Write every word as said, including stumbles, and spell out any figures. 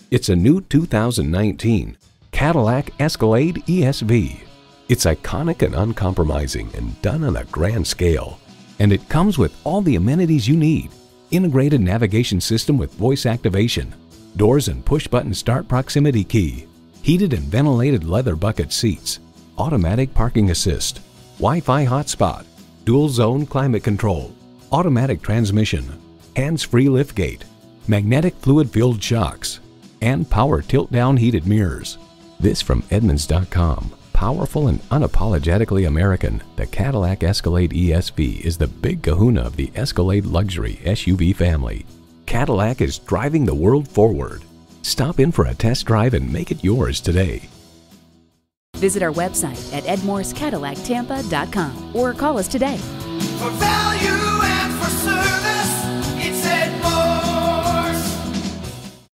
It's a new two thousand nineteen Cadillac Escalade E S V. It's iconic and uncompromising and done on a grand scale. And it comes with all the amenities you need. Integrated navigation system with voice activation, doors and push-button start proximity key, heated and ventilated leather bucket seats, automatic parking assist, Wi-Fi hotspot, dual zone climate control, automatic transmission, hands-free liftgate, magnetic fluid-filled shocks, and power tilt-down heated mirrors. This from Edmunds dot com. Powerful and unapologetically American, the Cadillac Escalade E S V is the big kahuna of the Escalade luxury S U V family. Cadillac is driving the world forward. Stop in for a test drive and make it yours today. Visit our website at Ed Morse Cadillac Tampa dot com or call us today. For value